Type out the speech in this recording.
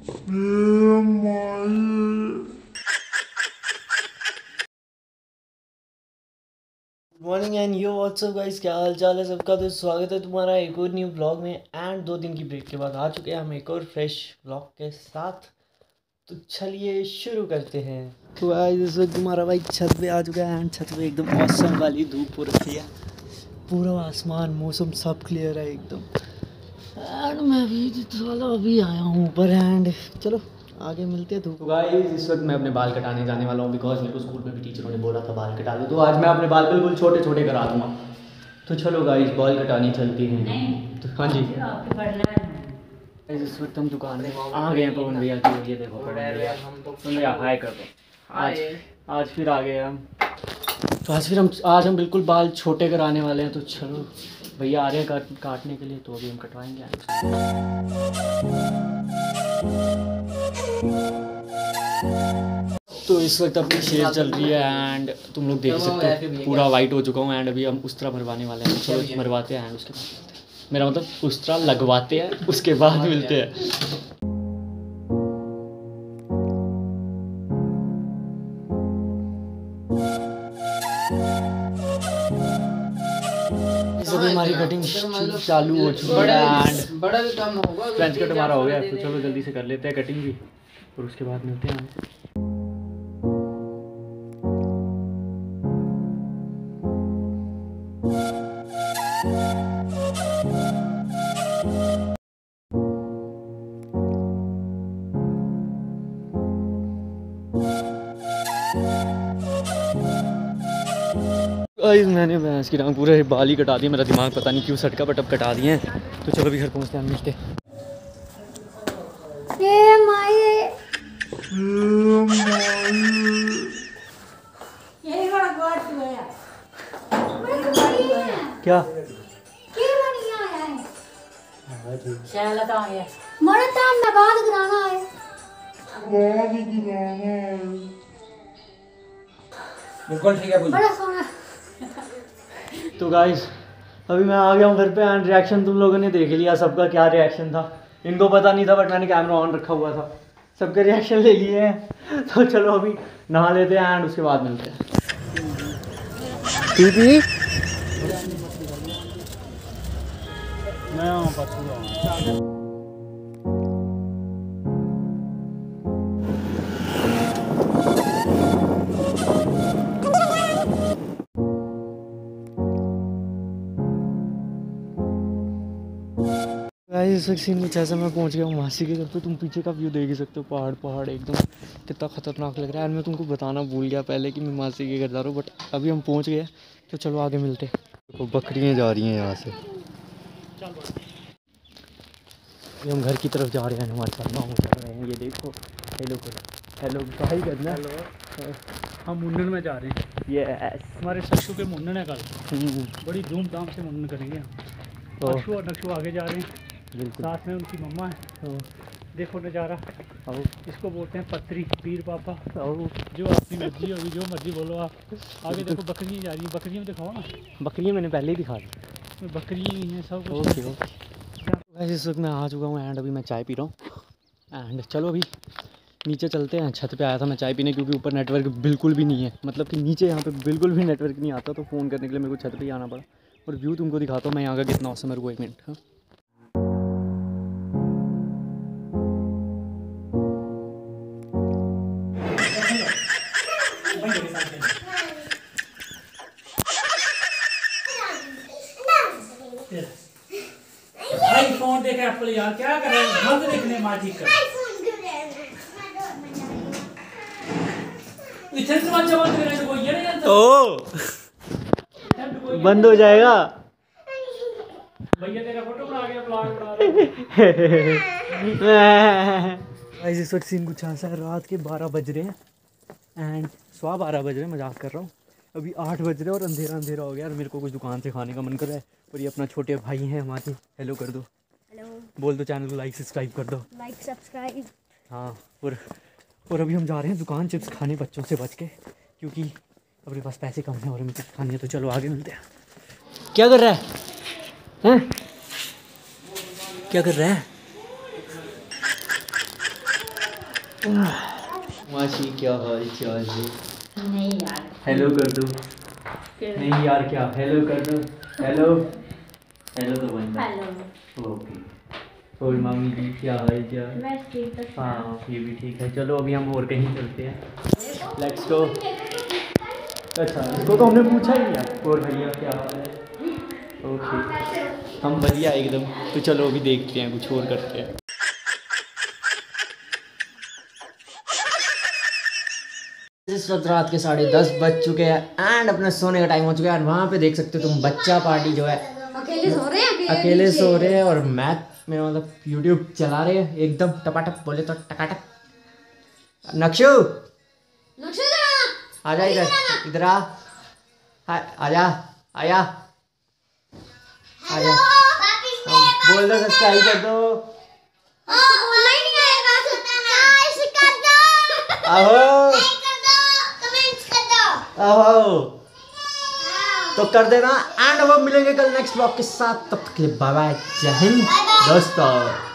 Morning and yo what's up guys, क्या हाल चाल है सबका। तो स्वागत है तुम्हारा एक और न्यू ब्लॉग में। एंड 2 दिन की ब्रेक के बाद आ चुके हैं हम एक और फ्रेश ब्लॉग के साथ। तो चलिए शुरू करते हैं। तो गाइस इस वक्त तुम्हारा भाई छत पे आ चुका है एंड छत पे एकदम मौसम वाली धूप हो रखी है। पूरा आसमान मौसम सब क्लियर है एकदम। एंड मैं भी थोड़ा अभी आया हूँ ऊपर एंड चलो आगे मिलते हैं। तो गाइस इस वक्त मैं अपने बाल कटाने जाने वाला हूँ बिकॉज मेरे को स्कूल में भी टीचरों ने बोला था बाल कटा दो। तो आज मैं अपने बाल बिल्कुल छोटे छोटे करा दूँगा। तो चलो गाइस बाल कटानी चलती हैं। तो हाँ जी इस वक्त हम दुकान में आ गए हैं पवन भैया की। ये देखो पवन भैया हाय कर दो। आज फिर आ गए हम। तो आज हम बिल्कुल बाल छोटे कराने वाले हैं। तो चलो भैया आ रहे हैं काटने के लिए। तो अभी हम कटवाएंगे। तो इस वक्त अपनी शेर चल रही है एंड तुम लोग देख सकते हो पूरा वाइट हो चुका हूँ। एंड अभी हम उस्तरा मरवाने वाले हैं। चलो मरवाते हैं उसके बाद मेरा मतलब उस्तरा लगवाते हैं उसके बाद मिलते हैं। अभी हमारी कटिंग चालू हो चुकी है एंड बड़ा भी कम होगा। फ्रेंच कट हमारा हो गया। तो चलो जल्दी से कर लेते हैं कटिंग भी और उसके बाद मिलते हैं। मैंने भैंस की टांग पूरे बाल ही कटा दिए। मेरा दिमाग पता नहीं क्यों सटका बट अब कटा दिए हैं। तो चलो भी घर पहुँचते हैं मिलते। क्या बिल्कुल ठीक है। तो गाइस अभी मैं आ गया हूँ घर पे एंड रिएक्शन तुम लोगों ने देख लिया। सबका क्या रिएक्शन था इनको पता नहीं था बट मैंने कैमरा ऑन रखा हुआ था। सबके रिएक्शन ले लिए हैं। तो चलो अभी नहा लेते हैं एंड उसके बाद मिलते हैं। मैं इस वक्त सीन कुछ ऐसा मैं पहुंच गया हूँ मासी के घर पे। तुम पीछे का व्यू देख ही सकते हो। पहाड़ एकदम कितना खतरनाक लग रहा है। मैं तुमको बताना भूल गया पहले कि मैं मासी के घर जा रहा हूँ बट अभी हम पहुंच गए। तो चलो आगे मिलते हैं। देखो बकरियाँ जा रही हैं यहाँ से। अभी हम घर की तरफ जा रहे हैं। हमारे साथ मामू चल रहे हैं। ये देखो हेलो हेलो भाई करना। हम मुंडन में जा रहे हैं। ये हमारे ससु के मुंडन है कल। बड़ी धूमधाम से मुंडन करेंगे हम। अशु और नक्शु आगे जा रहे हैं बिल्कुल। साथ में उनकी मम्मा है। देखो नज़ारा। इसको बोलते हैं पत्री पीर पापा। जो अपनी मर्जी होगी जो मर्जी बोलो आप। आगे देखो बकरियाँ जा रही हैं। बकरियाँ में दिखाओ ना। बकरियाँ मैंने पहले ही दिखा दी। बकरियाँ ही हैं सब। ओके इस वक्त मैं आ चुका हूँ एंड अभी मैं चाय पी रहा हूँ। एंड चलो अभी नीचे चलते हैं। छत पे आया था मैं चाय पीने क्योंकि ऊपर नेटवर्क बिल्कुल भी नहीं है। मतलब कि नीचे यहाँ पे बिल्कुल भी नेटवर्क नहीं आता। तो फ़ोन करने के लिए मेरे को छत पे ही आना पड़ा। और व्यू तुमको दिखाता हूँ मैं यहाँ का कितना औसम है। मेरे को 1 मिनट। हाँ फोन देखे एप्पल यार क्या कर रहे हैं। बंद देखने माजी कर ओ बंद हो जाएगा। भैया तेरा फोटो बना के ब्लॉग बना रहा। इस वक्त सीन कुछ ऐसा है। रात के 12 बज रहे हैं एंड 12:15 बज रहे हैं। मजाक कर रहा हूँ। अभी 8 बज रहे हैं और अंधेरा अंधेरा हो गया। और मेरे को कुछ दुकान से खाने का मन कर रहा है। और ये अपना छोटे भाई हैं हमारे। हेलो कर दो। हेलो बोल दो। चैनल को लाइक सब्सक्राइब कर दो। Like subscribe. हाँ और अभी हम जा रहे हैं दुकान चिप्स खाने बच्चों से बच के क्योंकि अपने पास पैसे कम हैं और हमें चिप्स खानी है। तो चलो आगे मिलते हैं। क्या कर रहा है हैं? क्या कर रहा है? माशी क्या हाल चाल है? नहीं यार हेलो कर दो। नहीं यार क्या हेलो कर दो। हेलो हेलो तो बनता है। Hello okay. और मामी जी क्या हाल चाल? मैं ठीक हूँ। हाँ ये भी ठीक है। चलो अभी हम और कहीं चलते हैं। Let's go. अच्छा इसको तो हमने पूछा ही नहीं। और भैया क्या हाल है? ओके हम बढ़िया एकदम। तो चलो अभी देखते हैं कुछ और करते हैं। इस वक्त रात के 10:30 बज चुके हैं एंड अपने सोने का टाइम हो चुका है। वहाँ पे देख सकते हो तुम बच्चा पार्टी जो है अकेले सो रहे हैं और मैथ में मतलब यूट्यूब चला रहे हैं एकदम टपाटप बोले तो टकाटक। नक्शु आजा इधर इधर आ। आजा आया आजा। बोल दो सब्सक्राइब कर दो। आहो आहो तो कर देना एंड अब मिलेंगे कल नेक्स्ट ब्लॉग के साथ। तब तक के लिए बाय बाय। जय हिंद दोस्तों।